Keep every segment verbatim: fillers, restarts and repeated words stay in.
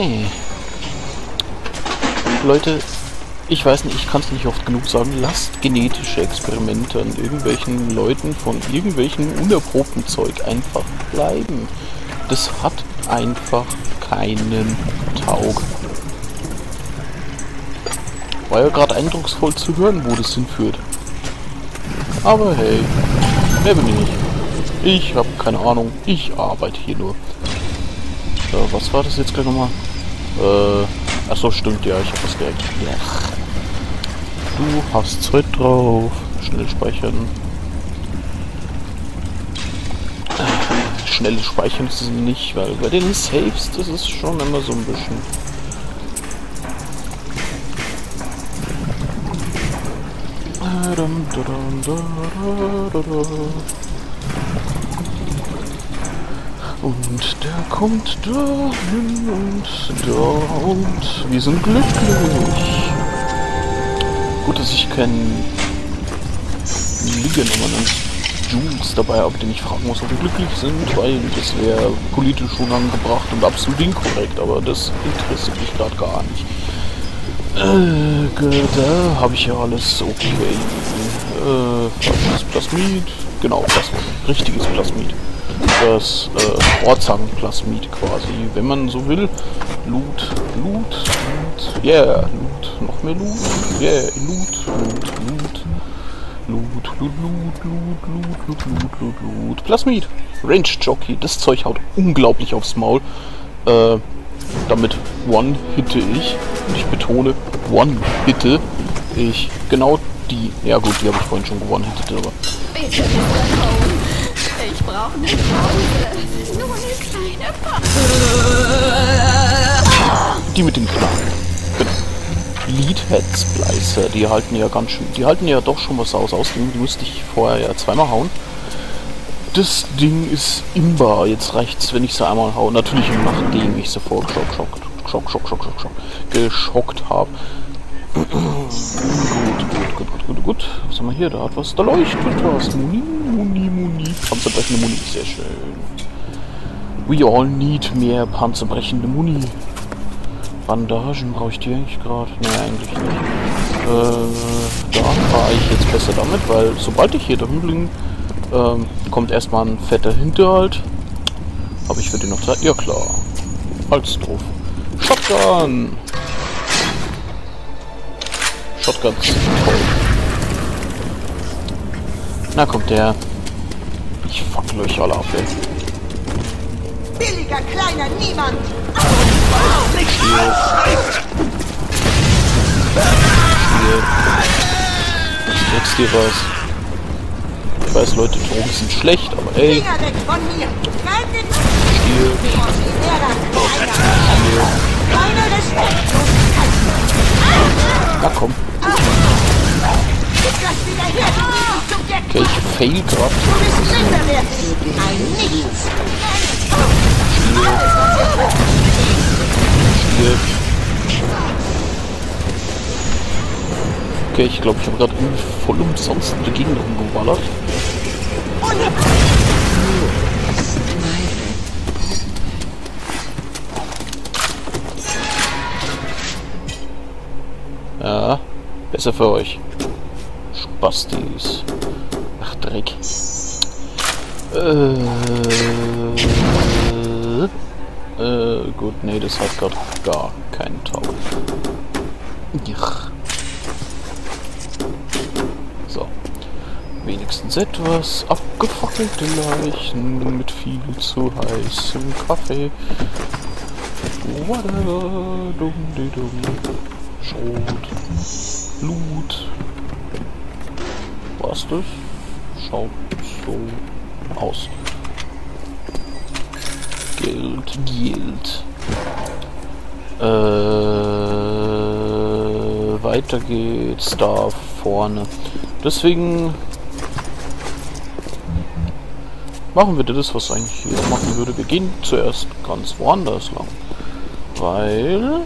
Hey. Leute, ich weiß nicht, ich kann es nicht oft genug sagen, lasst genetische Experimente an irgendwelchen Leuten von irgendwelchen unerprobten Zeug einfach bleiben. Das hat einfach keinen Taug. War ja gerade eindrucksvoll zu hören, wo das hinführt. Aber hey, wer bin ich? Ich habe keine Ahnung, ich arbeite hier nur. So, was war das jetzt gleich nochmal? Äh, achso, stimmt, ja, ich habe das direkt. Ja. Du hast Zeit drauf. Schnell speichern. Schnelles Speichern ist es nicht, weil bei den Saves, das ist schon immer so ein bisschen... Und der kommt dahin und da und wir sind glücklich. Gut, dass ich keinen Liegenummern Jules dabei habe, den ich fragen muss, ob wir glücklich sind, weil das wäre politisch unangebracht und absolut inkorrekt, aber das interessiert mich gerade gar nicht. Äh, da habe ich ja alles okay. Äh, falsches Plasmid. Genau, das richtiges Plasmid. Das äh, Ortsang-Plasmid quasi, wenn man so will. Loot, Loot, Loot, yeah, Loot, noch mehr Loot, yeah, Loot, Loot, Loot, Loot, Loot, Loot, Loot, Loot, Loot, Loot, Loot, Loot, Plasmid, Range Jockey, das Zeug haut unglaublich aufs Maul. Äh, damit one-hitte ich, und ich betone, one-hitte ich genau die, ja gut, die habe ich vorhin schon gewonnen-hittet, aber... Bitte, Mister Cone. Ich brauche eine Pause. Nur eine kleine Pause. Die mit dem Knarren. Genau. Leadhead Splicer, die halten ja ganz schön, die halten ja doch schon was aus. Außerdem musste ich vorher ja zweimal hauen. Das Ding ist imbar. Jetzt reicht's, wenn ich sie einmal hau. Natürlich nachdem ich sie vorher geschockt, schock, schock, schock, schock, schock, geschockt habe. Gut, gut, gut, gut, gut, gut. Was haben wir hier? Da hat was. Da leuchtet was. Muni, Muni, Muni. Panzerbrechende Muni. Sehr schön. We all need mehr panzerbrechende Muni. Bandagen brauche ich die eigentlich gerade? Ne, eigentlich nicht. Äh, da fahre ich jetzt besser damit, weil sobald ich hier dahin bin, ähm, kommt erstmal ein fetter Hinterhalt. Habe ich für den noch Zeit? Ja klar. Als drauf. Shotgun! Shotgun ist toll. Na kommt der. Ich fackel euch alle ab, ey. Billiger kleiner Niemand! Hier. Hier. Ich krieg's dir was. Ich weiß, Leute, Drogen sind schlecht, aber ey. Finger weg von mir! Hier. Hier. Keine Respektlosigkeit! Na komm. Okay, ich fail gerade. Du bist minderwertig! Ein Nichts! Hier. Okay, ich glaube, ich habe gerade voll umsonst in der Gegend rumgeballert. Ja, besser für euch. Spastis. Ach, Dreck. Äh, äh, gut, nee, das hat gerade gar keinen Tau. So. Wenigstens etwas abgefackelte Leichen mit viel zu heißem Kaffee. Whatever, dumm, die dumm. Schrot. Blut. Was das? Schaut so aus. Geld, Geld. Äh, weiter geht's da vorne. Deswegen machen wir das, was eigentlich jeder machen würde. Wir gehen zuerst ganz woanders lang. Weil...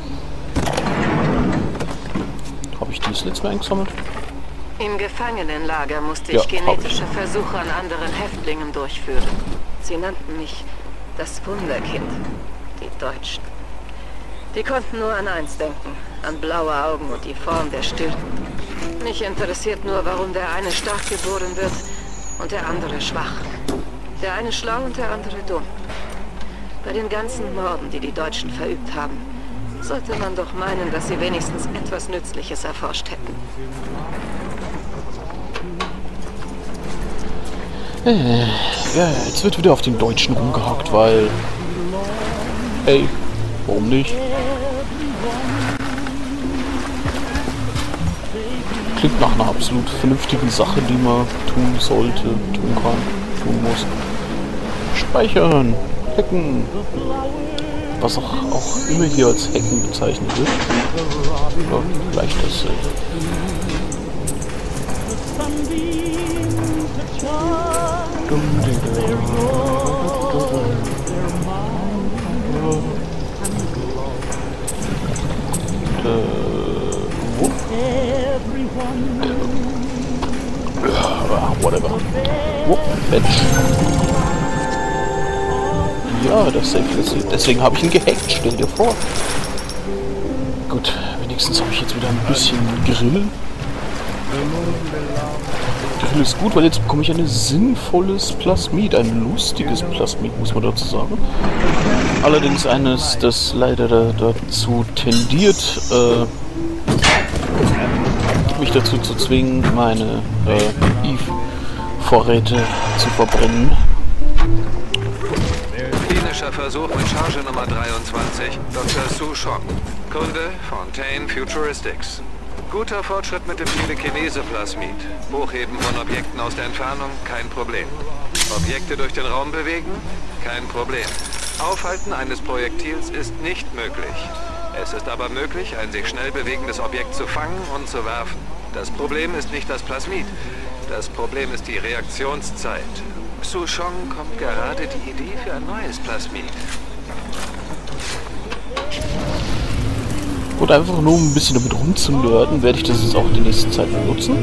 Habe ich dies letztes Mal eingesammelt? Im Gefangenenlager musste Ja, ich genetische Versuche an anderen Häftlingen durchführen. Sie nannten mich das Wunderkind, die Deutschen. Die konnten nur an eins denken, an blaue Augen und die Form der Stülpen. Mich interessiert nur, warum der eine stark geboren wird und der andere schwach. Der eine schlau und der andere dumm. Bei den ganzen Morden, die die Deutschen verübt haben, sollte man doch meinen, dass sie wenigstens etwas Nützliches erforscht hätten. Äh, ja, jetzt wird wieder auf den Deutschen rumgehackt, weil... Ey, warum nicht? Klingt nach einer absolut vernünftigen Sache, die man tun sollte, tun kann, tun muss. Speichern, hacken, was auch, auch immer hier als Hacken bezeichnet wird. Ja, gleich dasselbe. Äh, wo? Ja, whatever. Wo? Mensch. Ja, das Safe ist. Deswegen habe ich ihn gehackt, stell dir vor. Gut, wenigstens habe ich jetzt wieder ein bisschen Grill. Grill ist gut, weil jetzt bekomme ich ein sinnvolles Plasmid, ein lustiges Plasmid, muss man dazu sagen. Allerdings eines, das leider da, dazu tendiert, äh, mich dazu zu zwingen, meine äh, Eve-Vorräte zu verbrennen. Klinischer Versuch mit Charge Nummer dreiundzwanzig, Doktor Su Chong. Kunde, Fontaine Futuristics. Guter Fortschritt mit dem Telekinese-Plasmid. Hochheben von Objekten aus der Entfernung, kein Problem. Objekte durch den Raum bewegen, kein Problem. Aufhalten eines Projektils ist nicht möglich. Es ist aber möglich, ein sich schnell bewegendes Objekt zu fangen und zu werfen. Das Problem ist nicht das Plasmid. Das Problem ist die Reaktionszeit. Su Chong kommt gerade die Idee für ein neues Plasmid. Und einfach nur um ein bisschen damit rumzunörden, werde ich das jetzt auch die nächste Zeit benutzen.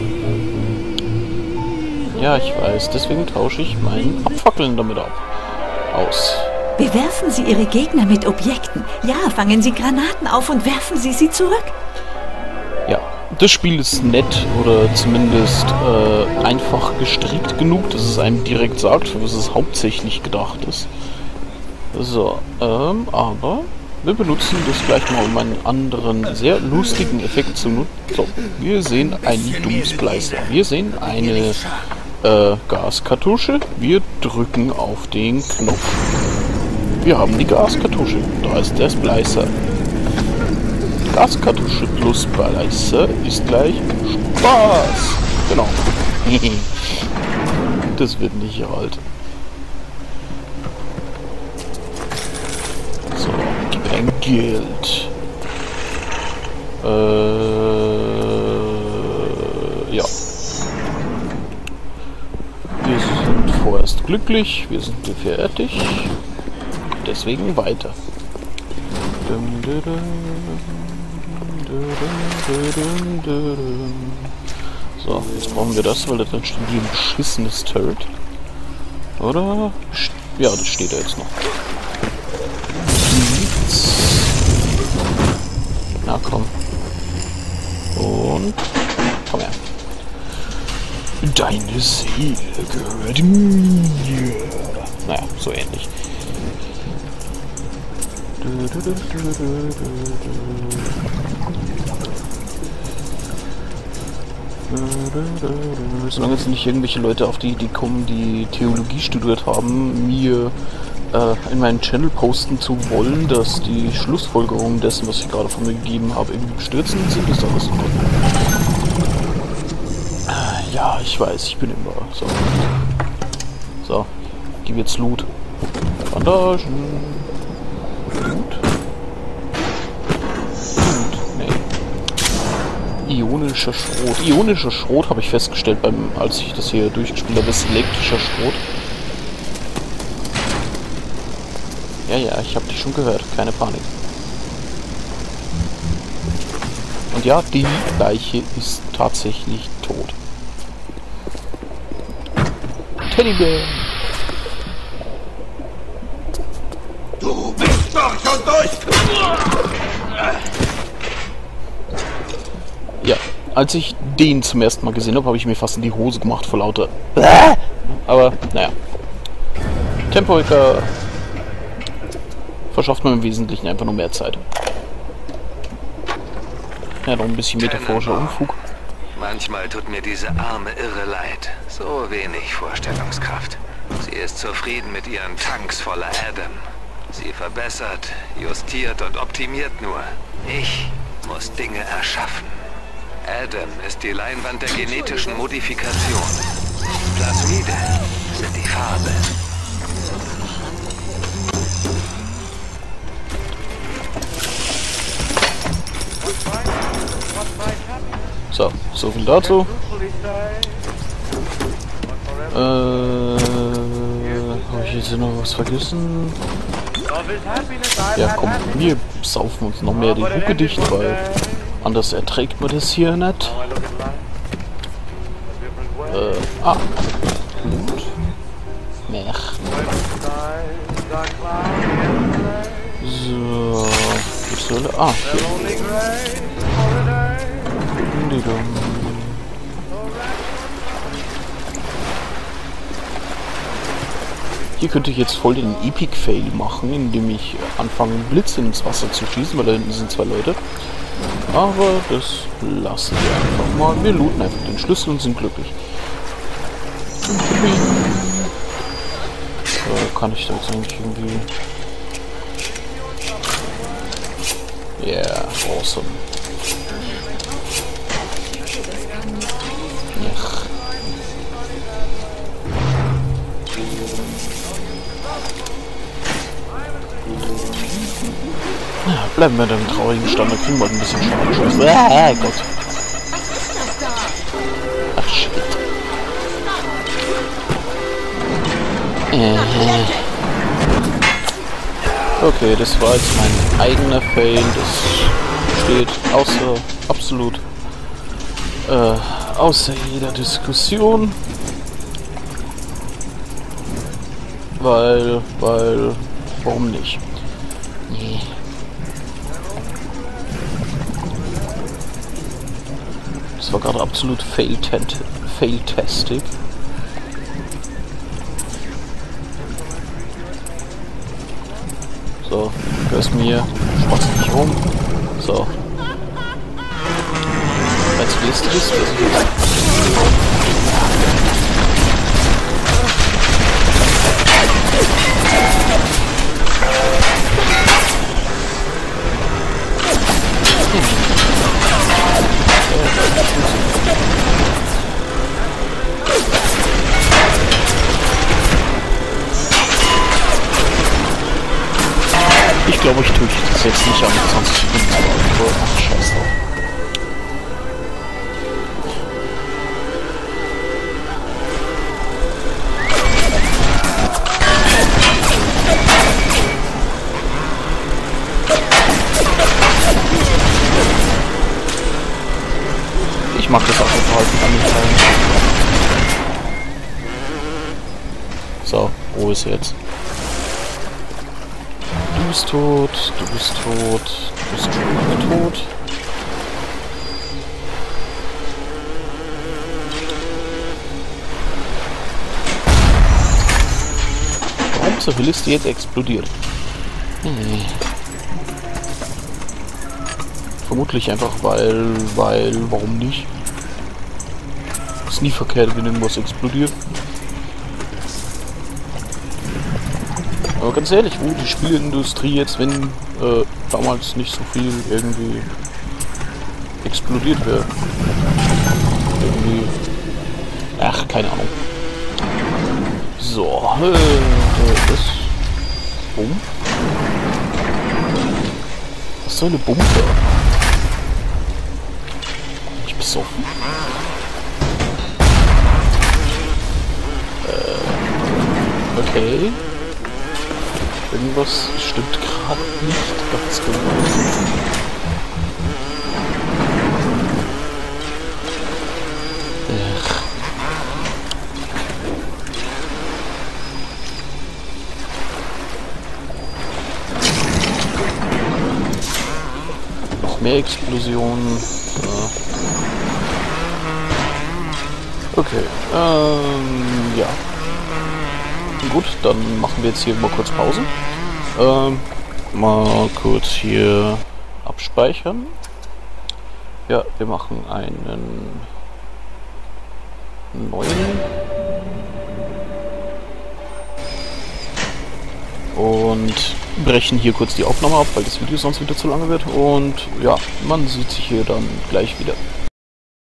Ja, ich weiß, deswegen tausche ich meinen Abfackeln damit ab. Aus. Bewerfen Sie Ihre Gegner mit Objekten. Ja, fangen Sie Granaten auf und werfen Sie sie zurück. Ja, das Spiel ist nett oder zumindest äh, einfach gestrickt genug, dass es einem direkt sagt, für was es hauptsächlich gedacht ist. So, ähm, aber wir benutzen das gleich mal, um einen anderen sehr lustigen Effekt zu nutzen. So, wir sehen einen Doomsplicer. Wir sehen eine äh, Gaskartusche. Wir drücken auf den Knopf. Wir haben die Gaskartusche. Da ist der Splicer. Gaskartusche plus Splicer ist gleich Spaß. Genau. Das wird nicht alt. So, gib ein Geld. Äh, ja. Wir sind vorerst glücklich. Wir sind fertig. Deswegen weiter. So, jetzt brauchen wir das, weil da drin steht wie ein beschissenes Turret. Oder? Ja, das steht da jetzt noch. Na komm. Und komm her. Deine Seele gehört mir. Naja, so ähnlich. Solange jetzt nicht irgendwelche Leute auf die Idee kommen, die Theologie studiert haben, mir äh, in meinen Channel posten zu wollen, dass die Schlussfolgerungen dessen, was ich gerade von mir gegeben habe, irgendwie bestürzend sind, ist alles in Ordnung. Ja, ich weiß, ich bin immer so. So, gib jetzt Loot. Bandagen. Loot. Loot. Nee. Ionischer Schrot. Ionischer Schrot habe ich festgestellt, beim, als ich das hier durchgespielt habe, ist elektrischer Schrot. Ja, ja, ich habe dich schon gehört. Keine Panik. Und ja, die Leiche ist tatsächlich tot. Teddybär. Du bist durch und durch! Ja, als ich den zum ersten Mal gesehen habe, habe ich mir fast in die Hose gemacht vor lauter... Aber, naja. Tempoiker verschafft man im Wesentlichen einfach nur mehr Zeit. Ja, noch ein bisschen metaphorischer Unfug. Manchmal tut mir diese arme Irre leid. So wenig Vorstellungskraft. Sie ist zufrieden mit ihren Tanks voller Adam. Sie verbessert, justiert und optimiert nur. Ich muss Dinge erschaffen. Adam ist die Leinwand der genetischen Modifikation. Plasmide sind die Farbe. So, so viel dazu. Äh, habe ich jetzt noch was vergessen? Ja, komm, wir saufen uns noch mehr die Hucke dicht, weil anders erträgt man das hier nicht. Äh, ah. Gut. Mech. So, was soll er? Ah, hier. Hier könnte ich jetzt voll den Epic-Fail machen, indem ich anfange, Blitze ins Wasser zu schießen, weil da hinten sind zwei Leute. Aber das lassen wir einfach mal. Wir looten einfach den Schlüssel und sind glücklich. So, kann ich da jetzt eigentlich irgendwie... Yeah, awesome. Ja, bleiben wir dem traurigen Stand, da kriegen wir ein bisschen Schaden. Ah, Gott. Ach, shit. Äh. Okay, das war jetzt mein eigener Fail. Das steht außer absolut äh, außer jeder Diskussion. Weil, weil, warum nicht? Nee. Das war gerade absolut fail-tastic. So, hörst mir, schmeiß nicht rum. So. Jetzt willst du das, was ich will. Ich glaube, ich tue das jetzt nicht an zwanzig Sekunden, aber ach, scheiß drauf. Ich mach das auch verhalten an den Teilen. So, wo ist er jetzt? Du bist tot, du bist tot, du bist schon lange tot. Warum zur Hölle ist die jetzt explodiert? Hm. Vermutlich einfach weil, weil, warum nicht? Ist nie verkehrt, wenn irgendwas explodiert. Aber ganz ehrlich, wo die Spielindustrie jetzt, wenn äh, damals nicht so viel irgendwie explodiert wäre? Irgendwie. Ach, keine Ahnung. So, äh, das. Bumm. Was soll eine Bombe? Ich besoffen. Äh, okay. Irgendwas stimmt gerade nicht ganz genau. Ach. Mehr Explosionen. Ja. Okay, ähm, ja. Gut, dann machen wir jetzt hier mal kurz Pause. Ähm, mal kurz hier abspeichern. Ja, wir machen einen neuen. Und brechen hier kurz die Aufnahme ab, weil das Video sonst wieder zu lange wird. Und ja, man sieht sich hier dann gleich wieder.